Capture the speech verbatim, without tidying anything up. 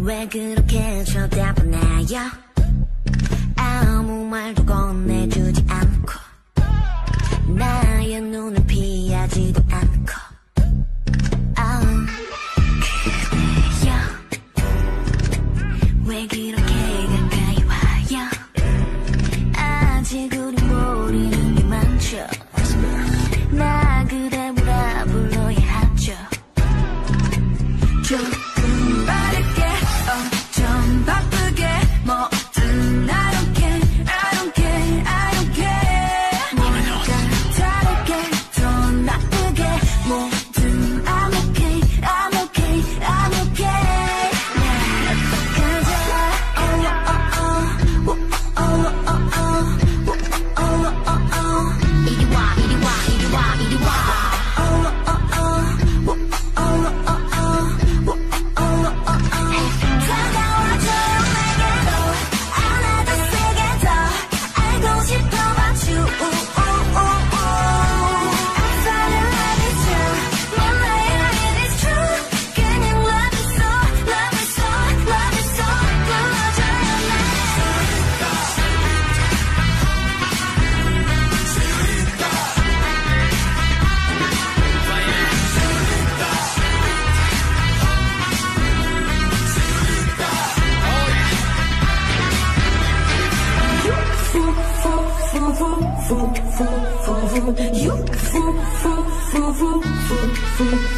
왜 그렇게 쳐다보나요? 아무 말도 건네주지 않고 나의 눈을 피하지도 않고 아, 그래요 왜 그렇게 가까이 와요? 아직 우리 모르는 게 많죠. 나 그대 뭐라 불러야 하죠. 조금 빠르게 엄청 바쁘게 뭐든 I don't care I don't care I don't care 뭔가 다르게 더 나쁘게 뭐든 I'm okay I'm okay I'm okay 가자 oh oh oh oh oh oh oh oh oh oh 이리 와 이리 와 이리 와 이리 와 oh oh oh oh oh oh You fool, fool, fool, fool, fool, fool, fool.